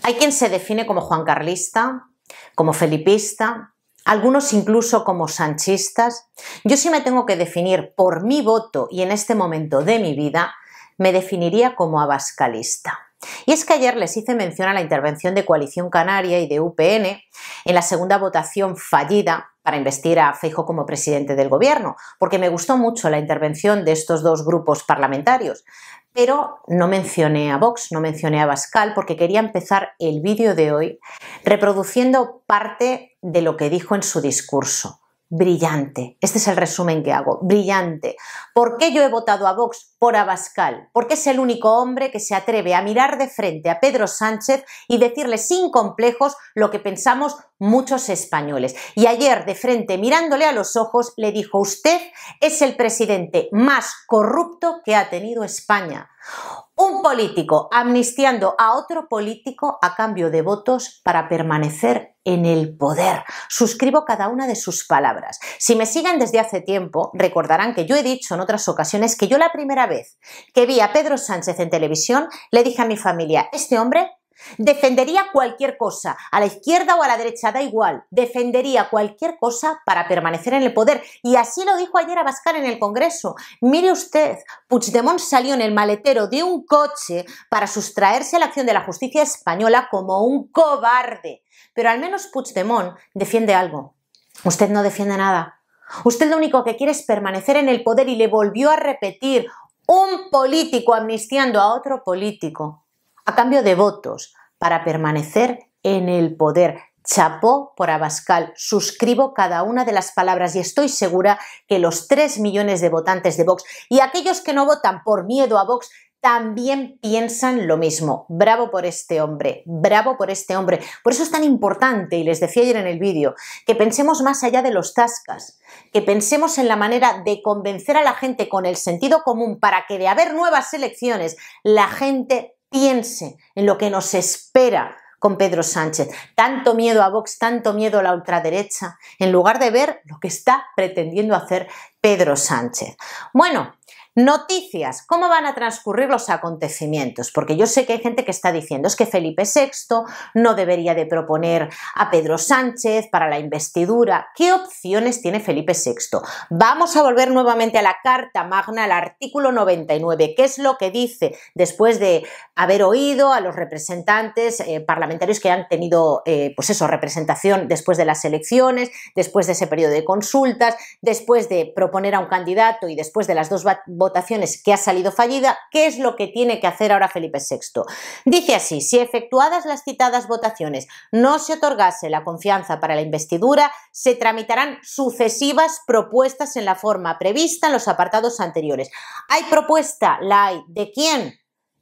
Hay quien se define como juancarlista, como felipista, algunos incluso como sanchistas. Yo sí me tengo que definir por mi voto y en este momento de mi vida, me definiría como abascalista. Y es que ayer les hice mención a la intervención de Coalición Canaria y de UPN en la segunda votación fallida para investir a Feijóo como presidente del gobierno, porque me gustó mucho la intervención de estos dos grupos parlamentarios. Pero no mencioné a Vox, no mencioné a Abascal, porque quería empezar el vídeo de hoy reproduciendo parte de lo que dijo en su discurso. Brillante. Este es el resumen que hago. Brillante. ¿Por qué yo he votado a Vox? Por Abascal. Porque es el único hombre que se atreve a mirar de frente a Pedro Sánchez y decirle sin complejos lo que pensamos muchos españoles. Y ayer, de frente, mirándole a los ojos, le dijo: usted es el presidente más corrupto que ha tenido España. Un político amnistiando a otro político a cambio de votos para permanecer en el poder. Suscribo cada una de sus palabras. Si me siguen desde hace tiempo, recordarán que yo he dicho en otras ocasiones que yo la primera vez que vi a Pedro Sánchez en televisión le dije a mi familia: este hombre defendería cualquier cosa, a la izquierda o a la derecha, da igual, defendería cualquier cosa para permanecer en el poder. Y así lo dijo ayer Abascal en el Congreso. Mire usted, Puigdemont salió en el maletero de un coche para sustraerse a la acción de la justicia española como un cobarde. Pero al menos Puigdemont defiende algo. Usted no defiende nada. Usted lo único que quiere es permanecer en el poder y le volvió a repetir: un político amnistiando a otro político a cambio de votos para permanecer en el poder. Chapó por Abascal, suscribo cada una de las palabras y estoy segura que los 3 millones de votantes de Vox y aquellos que no votan por miedo a Vox también piensan lo mismo. Bravo por este hombre, bravo por este hombre. Por eso es tan importante, y les decía ayer en el vídeo, que pensemos más allá de los tascas, que pensemos en la manera de convencer a la gente con el sentido común para que de haber nuevas elecciones la gente piense en lo que nos espera con Pedro Sánchez. Tanto miedo a Vox, tanto miedo a la ultraderecha, en lugar de ver lo que está pretendiendo hacer Pedro Sánchez. Bueno, noticias. ¿Cómo van a transcurrir los acontecimientos? Porque yo sé que hay gente que está diciendo: es que Felipe VI no debería de proponer a Pedro Sánchez para la investidura. ¿Qué opciones tiene Felipe VI? Vamos a volver nuevamente a la Carta Magna, al artículo 99. ¿Qué es lo que dice después de haber oído a los representantes parlamentarios que han tenido pues eso, representación después de las elecciones, después de ese periodo de consultas, después de proponer a un candidato y después de las dos votaciones que ha salido fallida? ¿Qué es lo que tiene que hacer ahora Felipe VI? Dice así: si efectuadas las citadas votaciones no se otorgase la confianza para la investidura, se tramitarán sucesivas propuestas en la forma prevista en los apartados anteriores. ¿Hay propuesta? ¿La hay? ¿De quién?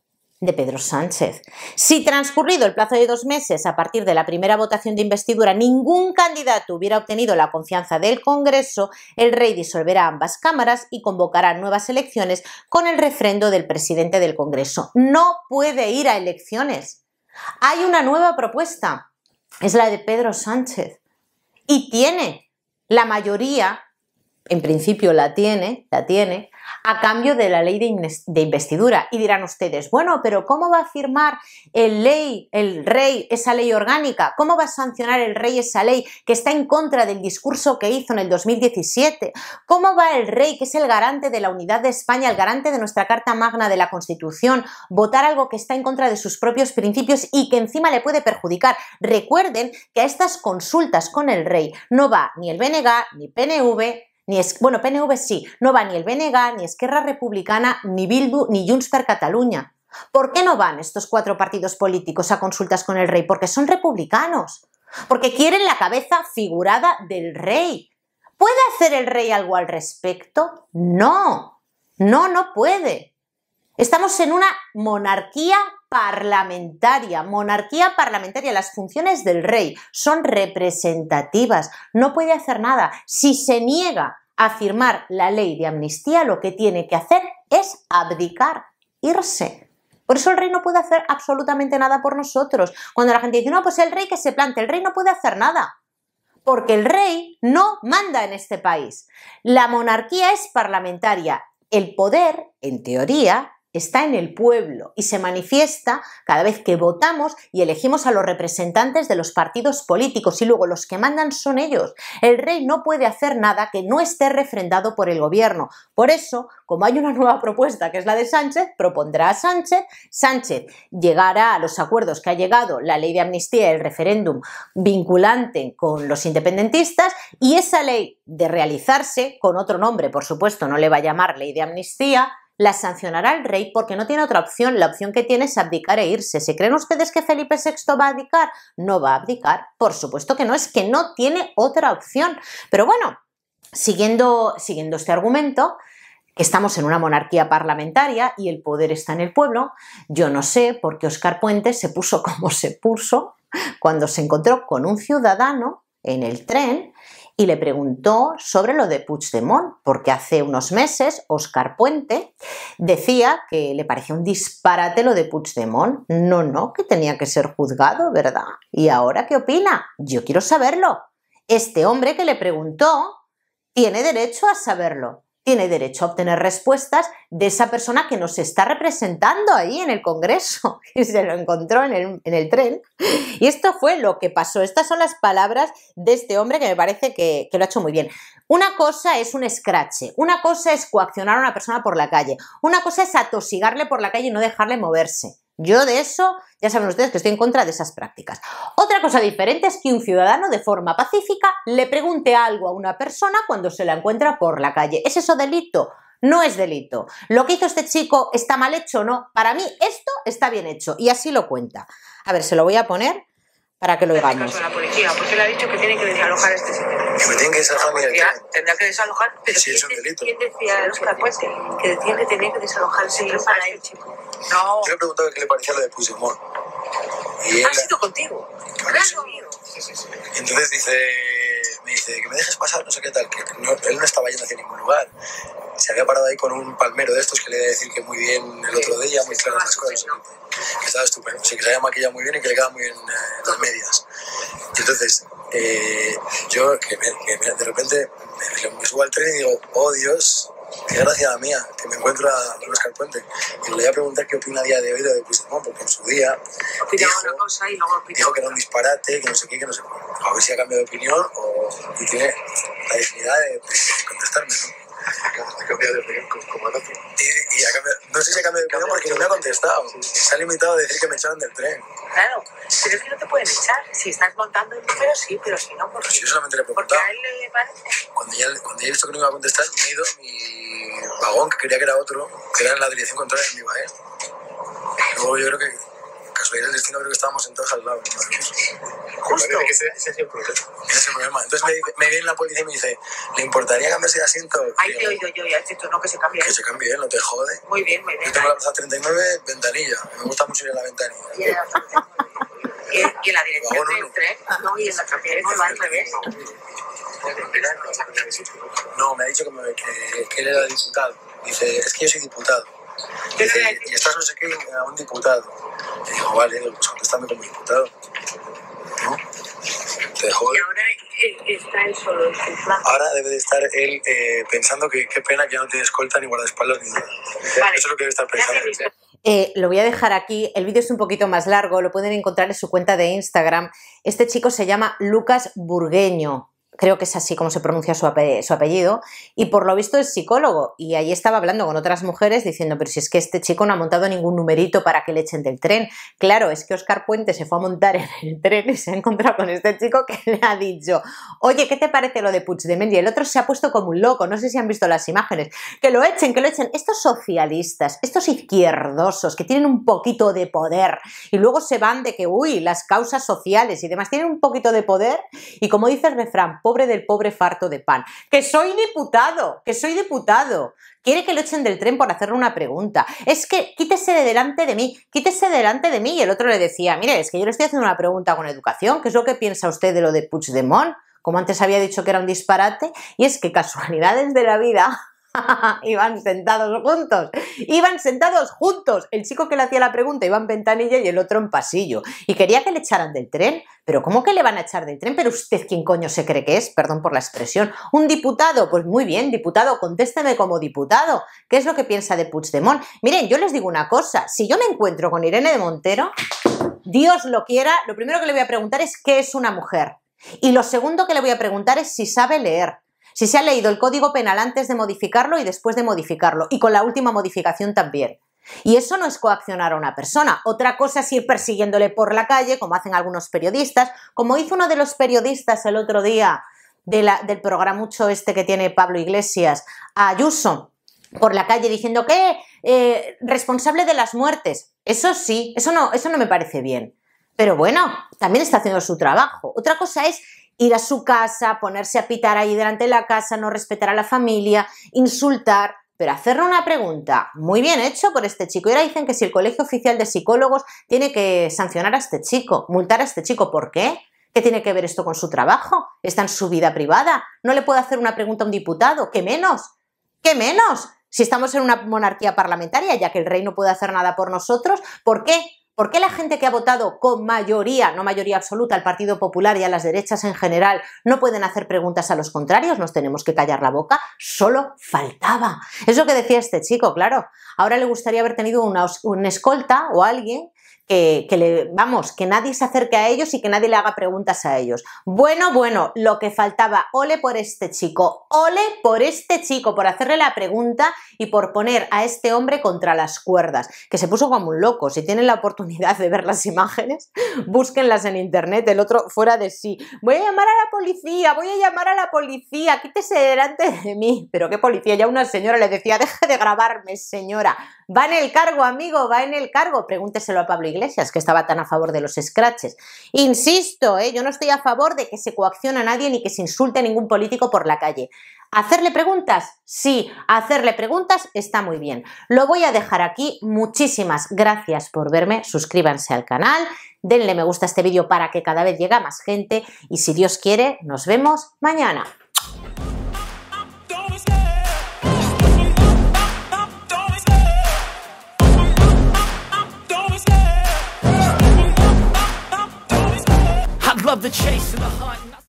De Pedro Sánchez. Si transcurrido el plazo de 2 meses a partir de la primera votación de investidura ningún candidato hubiera obtenido la confianza del Congreso, el rey disolverá ambas cámaras y convocará nuevas elecciones con el refrendo del presidente del Congreso. No puede ir a elecciones. Hay una nueva propuesta, es la de Pedro Sánchez, y tiene la mayoría, en principio la tiene, a cambio de la ley de investidura. Y dirán ustedes: bueno, pero ¿cómo va a firmar el rey esa ley orgánica? ¿Cómo va a sancionar el rey esa ley que está en contra del discurso que hizo en el 2017? ¿Cómo va el rey, que es el garante de la unidad de España, el garante de nuestra Carta Magna de la Constitución, votar algo que está en contra de sus propios principios y que encima le puede perjudicar? Recuerden que a estas consultas con el rey no va ni el BNG, ni PNV, bueno, PNV sí, no va ni el BNG, ni Esquerra Republicana, ni Bildu, ni Junts per Catalunya. ¿Por qué no van estos 4 partidos políticos a consultas con el rey? Porque son republicanos, porque quieren la cabeza figurada del rey. ¿Puede hacer el rey algo al respecto? No, no puede. Estamos en una monarquía parlamentaria. Las funciones del rey son representativas. No puede hacer nada. Si se niega a firmar la ley de amnistía, lo que tiene que hacer es abdicar, irse. Por eso el rey no puede hacer absolutamente nada por nosotros. Cuando la gente dice: no, pues el rey que se plante, el rey no puede hacer nada. Porque el rey no manda en este país. La monarquía es parlamentaria. El poder, en teoría, está en el pueblo y se manifiesta cada vez que votamos y elegimos a los representantes de los partidos políticos y luego los que mandan son ellos. El rey no puede hacer nada que no esté refrendado por el gobierno. Por eso, como hay una nueva propuesta que es la de Sánchez, propondrá a Sánchez, Sánchez llegará a los acuerdos que ha llegado la ley de amnistía y el referéndum vinculante con los independentistas y esa ley de realizarse, con otro nombre, por supuesto, no le va a llamar ley de amnistía, la sancionará el rey porque no tiene otra opción. La opción que tiene es abdicar e irse. ¿Se creen ustedes que Felipe VI va a abdicar? No va a abdicar. Por supuesto que no, es que no tiene otra opción. Pero bueno, siguiendo este argumento, que estamos en una monarquía parlamentaria y el poder está en el pueblo, yo no sé por qué Óscar Puente se puso como se puso cuando se encontró con un ciudadano en el tren y le preguntó sobre lo de Puigdemont, porque hace unos meses Óscar Puente decía que le parecía un disparate lo de Puigdemont. No, que tenía que ser juzgado, ¿verdad? ¿Y ahora qué opina? Yo quiero saberlo. Este hombre que le preguntó tiene derecho a saberlo. Tiene derecho a obtener respuestas de esa persona que nos está representando ahí en el Congreso, que se lo encontró en el tren. Y esto fue lo que pasó. Estas son las palabras de este hombre que me parece que lo ha hecho muy bien. Una cosa es un escrache, una cosa es coaccionar a una persona por la calle, una cosa es atosigarle por la calle y no dejarle moverse. Yo de eso, ya saben ustedes que estoy en contra de esas prácticas. Otra cosa diferente es que un ciudadano de forma pacífica le pregunte algo a una persona cuando se la encuentra por la calle. ¿Es eso delito? No es delito. ¿Lo que hizo este chico está mal hecho o no? Para mí esto está bien hecho y así lo cuenta. A ver, se lo voy a poner para que lo oigamos. La policía, porque le ha dicho que tiene que desalojar este sitio. Que me tienen que desalojar mi delito. Tendrá que desalojar, pero Sí, es un delito. ¿quién decía Óscar Puente? Que decía que tenía que desalojar el sitio para el chico. No. Yo le he preguntado qué le parecía lo de Puigdemont. Y él, Ha sido contigo. Claro, Mío. y entonces me dice que me dejes pasar, no sé qué tal, que él no estaba yendo hacia ningún lugar. Se había parado ahí con un palmero de estos que le iba a decir que muy bien el otro día, muy claras las cosas. Que estaba estupendo, sí, que se había maquillado muy bien y que le quedaba muy bien las medias. Y entonces, yo de repente me subo al tren y digo, oh Dios, qué gracia la mía, que me encuentro a Óscar Puente. Y le voy a preguntar qué opina a día de hoy de Puigdemont, porque en su día dijo que era un disparate, que no sé qué, que no sé qué. A ver si ha cambiado de opinión y tiene la dignidad de contestarme, ¿no? Ha cambiado de opinión como el otro. No sé si ha cambiado de opinión porque no me ha contestado. Se ha limitado a decir que me echaron del tren. Claro, pero es que no te pueden echar. Si estás montando el número, sí, pero si no, porque, Pues yo solamente le he porque preguntado. a él le parece. Cuando ya he visto que no iba a contestar, me he ido a mi vagón, que creía que era otro, que era en la dirección contraria de mi iba, ¿eh? Luego yo creo que, casualidad del destino, creo que estábamos sentados al lado. Justo. Ese es el problema. Ese es el problema. Entonces me viene la policía y me dice, ¿le importaría cambiarse de asiento? Ahí te he oído yo, ya has dicho, no, que se cambie. Que se cambie, no te jode. Muy bien, muy bien. Yo tengo la plaza 39, ventanilla. Me gusta mucho ir a la ventanilla. Y en la dirección Vagón del uno. tren, no, y en la camioneta va al revés. No, me ha dicho que él era diputado. Dice, es que yo soy diputado. Dice, y estás no sé qué a un diputado. Y digo, vale, pues contéstame como diputado. ¿No? Te jode. Y ahora está él solo en su plan. Ahora debe de estar él pensando que qué pena que ya no tiene escolta ni guardaespaldas ni nada. Vale. Eso es lo que debe estar pensando. Lo voy a dejar aquí, el vídeo es un poquito más largo, lo pueden encontrar en su cuenta de Instagram. Este chico se llama Lucas Burgueño, creo que es así como se pronuncia su apellido, y por lo visto es psicólogo, y ahí estaba hablando con otras mujeres diciendo, pero si es que este chico no ha montado ningún numerito para que le echen del tren. Claro, es que Óscar Puente se fue a montar en el tren y se ha encontrado con este chico que le ha dicho, oye, ¿qué te parece lo de Puigdemont? Y el otro se ha puesto como un loco, no sé si han visto las imágenes, que lo echen, que lo echen. Estos socialistas, estos izquierdosos que tienen un poquito de poder y luego se van de que, uy, las causas sociales y demás, tienen un poquito de poder y como dice el refrán, pobre del pobre farto de pan. Que soy diputado, Quiere que lo echen del tren por hacerle una pregunta. Es que quítese de delante de mí, quítese delante de mí. Y el otro le decía, mire, es que yo le estoy haciendo una pregunta con educación. ¿Qué es lo que piensa usted de lo de Puigdemont? Como antes había dicho que era un disparate. Y es que casualidades de la vida, Iban sentados juntos. El chico que le hacía la pregunta iba en ventanilla y el otro en pasillo. Y quería que le echaran del tren. ¿Pero cómo que le van a echar del tren? ¿Pero usted quién coño se cree que es? Perdón por la expresión. ¿Un diputado? Pues muy bien, diputado, contésteme como diputado. ¿Qué es lo que piensa de Puigdemont? Miren, yo les digo una cosa. Si yo me encuentro con Irene de Montero, Dios lo quiera, lo primero que le voy a preguntar es ¿qué es una mujer? Y lo segundo que le voy a preguntar es si sabe leer. Si se ha leído el Código Penal antes de modificarlo y después de modificarlo, y con la última modificación también. Y eso no es coaccionar a una persona. Otra cosa es ir persiguiéndole por la calle, como hacen algunos periodistas, como hizo uno de los periodistas el otro día del programucho este que tiene Pablo Iglesias, a Ayuso, por la calle diciendo que responsable de las muertes. Eso sí, eso no me parece bien. Pero bueno, también está haciendo su trabajo. Otra cosa es ir a su casa, ponerse a pitar ahí delante de la casa, no respetar a la familia, insultar, pero hacerle una pregunta. Muy bien hecho por este chico. Y ahora dicen que si el Colegio Oficial de Psicólogos tiene que sancionar a este chico, multar a este chico. ¿Por qué? ¿Qué tiene que ver esto con su trabajo? Está en su vida privada. ¿No le puede hacer una pregunta a un diputado? ¿Qué menos? ¿Qué menos? Si estamos en una monarquía parlamentaria, ya que el rey no puede hacer nada por nosotros, ¿por qué? ¿Por qué la gente que ha votado con mayoría, no mayoría absoluta, al Partido Popular y a las derechas en general, no pueden hacer preguntas a los contrarios? ¿Nos tenemos que callar la boca? Solo faltaba. Es lo que decía este chico, claro. Ahora le gustaría haber tenido un escolta o alguien que nadie se acerque a ellos y que nadie le haga preguntas a ellos. Bueno, lo que faltaba. Ole por este chico, por hacerle la pregunta y por poner a este hombre contra las cuerdas, que se puso como un loco. Si tienen la oportunidad de ver las imágenes, búsquenlas en internet, el otro fuera de sí. Voy a llamar a la policía, quítese delante de mí. ¿Pero qué policía? Ya una señora le decía, deje de grabarme, señora. Va en el cargo, amigo, va en el cargo. Pregúnteselo a Pablo Iglesias, que estaba tan a favor de los scratches. Insisto, yo no estoy a favor de que se coaccione a nadie ni que se insulte a ningún político por la calle. ¿Hacerle preguntas? Sí, hacerle preguntas está muy bien. Lo voy a dejar aquí. Muchísimas gracias por verme. Suscríbanse al canal, denle me gusta a este vídeo para que cada vez llegue a más gente y si Dios quiere, nos vemos mañana. Love the chase and the hunt.